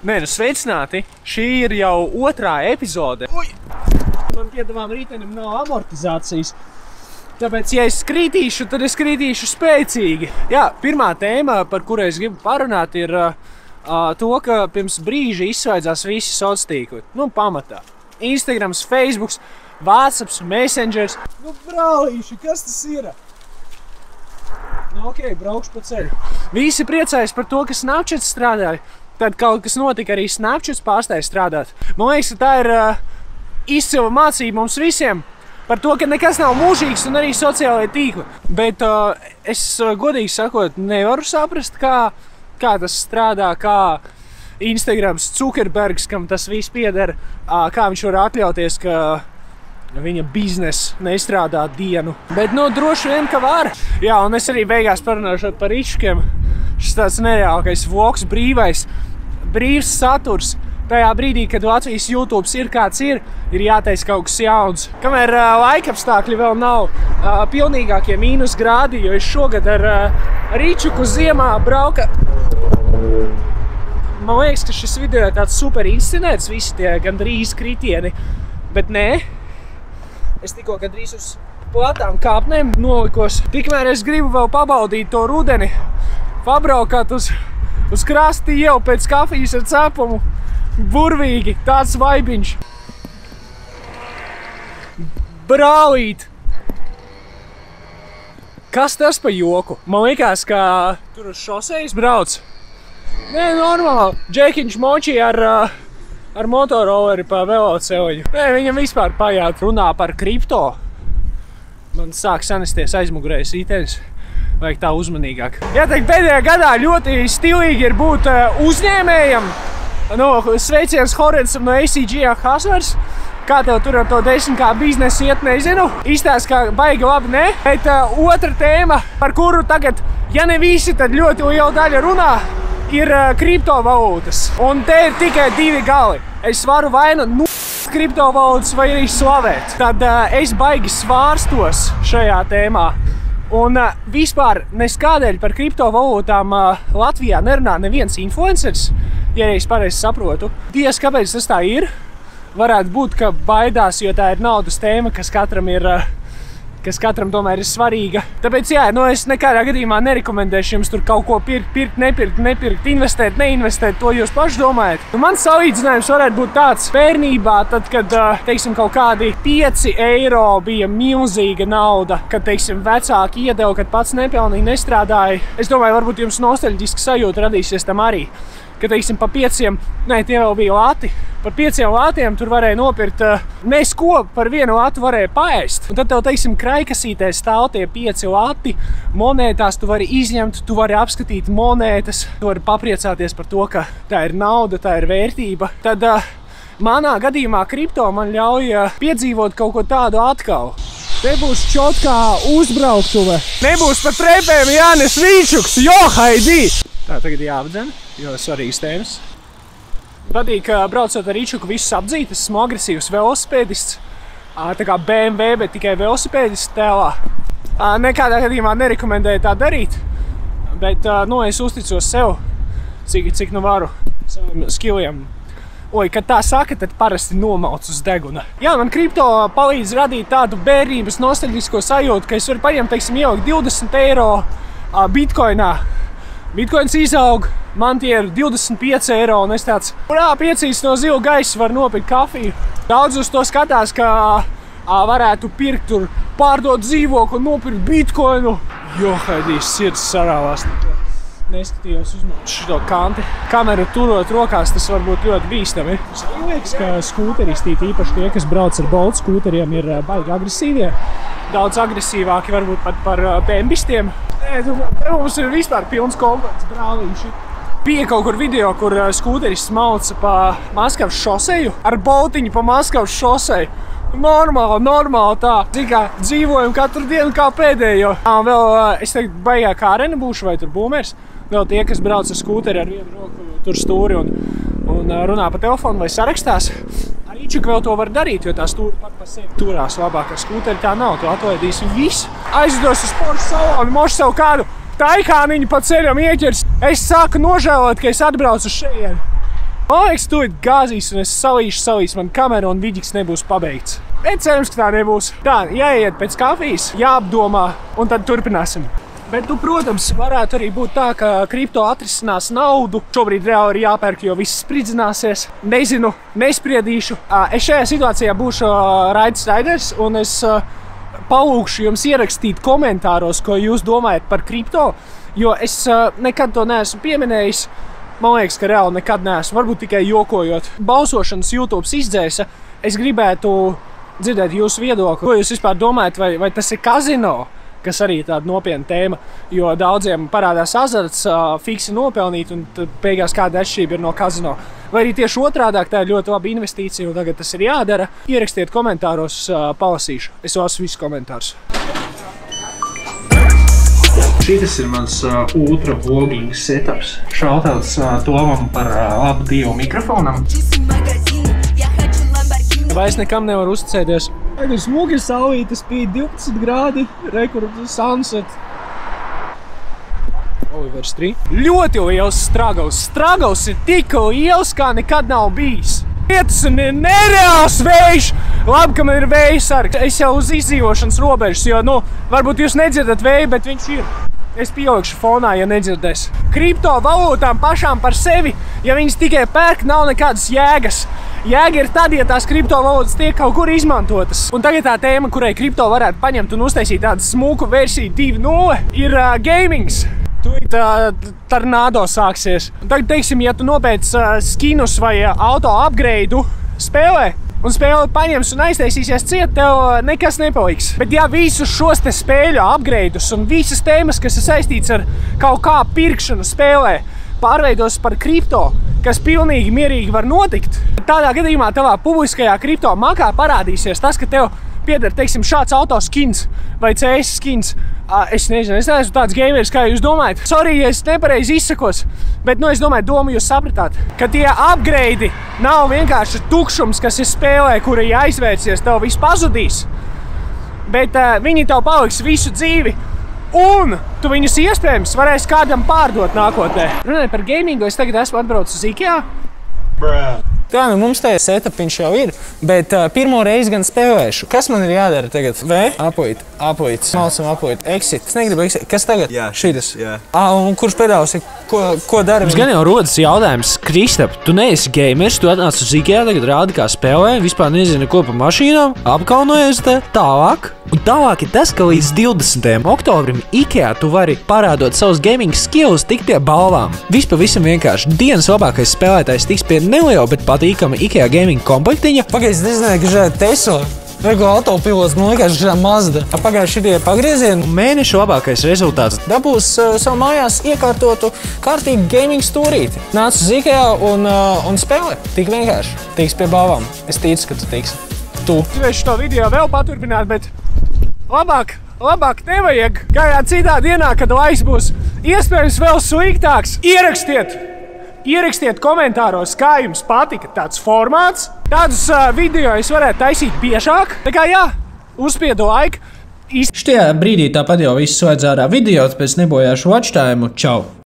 Nē, nu sveicināti! Šī ir jau otrā epizode. Uj! Man piedāvām ritenim nav amortizācijas. Tāpēc, ja es skrītīšu, tad es skrītīšu spēcīgi. Jā, pirmā tēma, par kuru es gribu parunāt, ir to, ka pirms brīža izsvaidzās visi sociālie tīkli. Nu, pamatā. Instagrams, Facebooks, WhatsApps, Messengers. Nu, brālīši, kas tas ir? Nu, ok, braukšu pa ceļu. Visi priecājas par to, ka Snapchat strādāja. Tad kaut kas notika, arī Snapchat pārstāja strādāt. Man liekas, ka tā ir izcila mācība mums visiem par to, ka nekas nav mūžīgs un arī sociālajie tīkli. Bet es, godīgi sakot, nevaru saprast, kā tas strādā, kā Instagrams Zuckerbergs, kam tas viss pieder, kā viņš var atļauties, ka viņa biznesa nestrādā dienu. Bet, nu, droši vien, ka var. Jā, un es arī beigās parunāšu par ričkiem. Šis tāds nereālākais vlogs, brīvs saturs. Tajā brīdī, kad Latvijas YouTube ir kāds ir jātaisa kaut kas jauns. Kamēr laikapstākļi vēl nav pilnīgākie mīnus grādi, jo es šogad ar Ričuku ziemā brauka. Man liekas, ka šis video ir tāds super inscenēts, visi tie gandrīz kritieni, bet nē. Es tikko gandrīz uz platām kāpnēm nolikos. Tikmēr es gribu vēl pabaudīt to rudeni, pabraukāt uz krasti jau pēc kafijas ar cepumu. Burvīgi, tāds vaibiņš. Brālīt! Kas tas pa joku? Man likās, ka tur uz šosejas brauc. Nē, normāli. Džekiņš močī ar motorolleri pa veloceliņu. Nē, viņam vispār pajāt runā par kripto. Man sāk sanesties aizmugurējas ritenis. Vajag tā uzmanīgāk. Jāteikt, pēdējā gadā ļoti stilīgi ir būt uzņēmējam. Sveiciens Horensam no ACG Hasvars. Kā tev tur ar to 10K biznesu iet, nezinu. Izstāst, kā baigi labi, ne? Bet otra tēma, par kuru tagad, ja ne visi, tad ļoti liela daļa runā, ir kriptovalūtas. Un te ir tikai divi gali. Es varu vainu kriptovalūtas vai arī slavēt. Tad es baigi svārstos šajā tēmā. Un vispār neskādēļ par kriptovalūtām Latvijā nerunā neviens influenceris, ja es pareizi saprotu. Diez, kāpēc tas tā ir? Varētu būt, ka baidās, jo tā ir naudas tēma, kas katram tomēr ir svarīga. Tāpēc, jā, es nekādā gadījumā nerekomendēšu jums tur kaut ko pirkt, nepirkt, investēt, neinvestēt, to jūs paši domājat. Mans salīdzinājums varētu būt tāds bērnībā, tad, kad, teiksim, kaut kādi 5 eiro bija milzīga nauda, kad, teiksim, vecāki iedeva, kad pats nepelnīgi nestrādāja. Es domāju, varbūt jums nostalģiska sajūta radīsies tam arī. Ka, teiksim, pa 5, tie vēl bija lati. Par 5 latiem tur varēja nopirkt, nesko par 1 latu varēja paēst. Un tad tev, teiksim, kraikasītē stāv tie 5 lati, monētās tu vari izņemt, tu vari apskatīt monētas, tu vari papriecāties par to, ka tā ir nauda, tā ir vērtība. Tad manā gadījumā kripto man ļauj piedzīvot kaut ko tādu atkal. Te būs čotkā uzbrauktuve. Nebūs par trepēm Jānis Rīčuks, jo haidī! Tā tagad jāapdzen, jo svarīgas tēmas. Patīk, braucot ar Rīčuku visus apdzīt, es esmu agresīvs velosipēdists. Tā kā BMW, bet tikai velosipēdists tēlā. Nekādā gadījumā nerekomendēju tā darīt, bet es uzticos sev, cik nu varu, saviem skilliem. Kad tā saka, tad parasti nomauc uz deguna. Jā, man kripto palīdz radīt tādu bērnības nostalģisko sajūtu, ka es varu paņemt, teiksim, ielikt 20 eiro bitcoinā. Bitcoins izaug, man tie ir 25 eiro, un es tāds piecīs no zila gaisa var nopirkt kafiju. Daudz uz to skatās, ka varētu pirkt tur, pārdot dzīvokli un nopirkt bitcoinu. Jo, haidīs, sirds sarāvās. Neskatījos uz šito kanti. Kameru turot rokās, tas var būt ļoti bīstami. Es liekas, ka skūteristi, īpaši tie, kas brauc ar Bolt skūteriem, ir baigi agresīvie. Daudz agresīvāki varbūt pat par bembistiem. Te mums ir vispār pilns komplekts brālīši. Bija kaut kur video, kur skūteris smauca pa Maskavas šoseju ar boltiņu pa Maskavas šoseju. Normāli tā. Kā dzīvojam katru dienu kā pēdējo. Vēl, es teiktu, baigā kā arena būšu vai tur būmers. Vēl tie, kas brauc ar skūteri ar vienu roku tur stūri un runā pa telefonu vai sarakstās. Rīčuk vēl to var darīt, jo tā stūri pat pa sevi turās labāk. Ar skūteri tā nav, tu atlaidīsi visu. Aizdos uz sporta salonu, mošu savu kādu taikāniņu pa ceļam ieķers. Es sāku nožēlot, ka es atbraucu uz šejienu. Man liekas, tūlīt gāzīs un es salīšu man kameru un vidiks nebūs pabeigts. Bet cerams, ka tā nebūs. Tā, jāiet pēc kafijas, jāapdomā un tad turpināsim. Bet, protams, varētu arī būt tā, ka kripto atrisinās naudu. Šobrīd reāli ir jāpērk, jo viss spridzināsies. Nezinu, nespriedīšu. Es šajā situācijā būšu Raidis Raiders un es palūkšu jums ierakstīt komentāros, ko jūs domājat par kripto, jo es nekad to neesmu pieminējis. Man liekas, ka reāli nekad neesmu, varbūt tikai jokojot. Balsošanas YouTube izdzēsa, es gribētu dzirdēt jūsu viedokli. Ko jūs vispār domājat, vai tas ir kazino, kas arī ir tāda nopietna tēma, jo daudziem parādās azarts fiksi nopelnīt un beigās kāda atšķirība ir no kazino. Vai arī tieši otrādāk, tā ir ļoti laba investīcija un tagad tas ir jādara. Ierakstiet komentāros, palasīšu. Es lasu visus komentārus. Šitas ir mans ultra vloging setups. Šautauts Tovam par labu dievu mikrofonam. Vairs nekam nevar uzticēties. Tagad smuki saulīte spīd 12 grādi, rekur sunset. Olivers 3. Ļoti liels stragals. Stragals ir tik liels, kā nekad nav bijis. Vietas un ir nereāls vējš. Labi, ka man ir vējas sargs. Es jau uz izdzīvošanas robežas, jo, varbūt jūs nedzirdat vēju, bet viņš ir. Es pielikšu fonā, ja nedzirdēs. Kriptovalūtām pašām par sevi, ja viņas tikai pērk, nav nekādas jēgas. Jēga ir tad, ja tās kriptovalūtas tiek kaut kur izmantotas. Un tagad tā tēma, kurai kripto varētu paņemt un uztaisīt tādu smuku versiju 2.0, ir gamings. Tūlīt tornado sāksies. Un tagad, teiksim, ja tu nopēc skinus vai auto upgrade spēlē, un spēle paņems un aiztaisīsies ciet, tev nekas nepaliks. Bet ja visus šos te spēļu upgradeus un visas tēmas, kas ir saistīts ar kaut kā pirkšanu spēlē, pārveidos par kripto, kas pilnīgi mierīgi var notikt, tādā gadījumā tavā publiskajā kripto makā parādīsies tas, ka tev pieder, teiksim, šāds auto skins vai CS skins. Es nezinu, es neesmu tāds gameris, kā jūs domājat. Sorry, ja es nepareizi izsakos, bet, es domāju, domu jūs sapratāt, ka tie upgrade nav vienkārši tukšums, kas ir spēlē, kura ja aizvērsies, tev viss pazudīs, bet viņi tev paliks visu dzīvi. Un tu viņus iespējams varēsi kādam pārdot nākotnē. Runājot par gamingu, es tagad esmu atbraucis uz IKEA. Tā, mums tajā setupiņš jau ir, bet pirmo reizi gan spēlēšu. Kas man ir jādara tagad? Apuīt. Malsam apuīt. Exit. Es negribu exit. Kas tagad? Jā. Šitas? Jā. Un kurš pedāls ir? Ko dara? Mums gan jau rodas jautājums, Kristap, tu neesi gamers, tu atnāc uz IKEA, tagad rādi kā spēlē, vispār nezini ko par mašīnām, apkaunojies te, tālāk. Un tālāk ir tas, ka līdz 20. oktobrim IKEA tu vari parādot savus gaming skills tikt pie balvām. Pavisam vienkārši. Dienas labākais spēlētājs tiks pie neliela, bet patīkama IKEA gaming komplektiņa. Pagaid, es nezināju, ka žēl Tesla. Regula autopilots, man liekas, ka Mazda. Pagājuši šitie pagriezieni. Mēnešu labākais rezultāts. Dabūs savu mājās iekārtotu kārtīgu gaming stūrīti. Nāc uz IKEA un spēlē. Tik vienkārši. Tiks pie balvām. Es ticu, ka tu tiksi. Tu. Gribēšu to video vēl paturpināt, bet labāk nevajag. Kādā citā dienā, kad laiks būs iespējams vēl sliktāks, Ierakstiet komentāros, kā jums patika tāds formāts. Tādus video es varētu taisīt biežāk. Tā kā jā, uzspiedu laiku. Štajā brīdī tāpat jau viss slēdz ārā video, tāpēc nebojāšu watch time. Čau!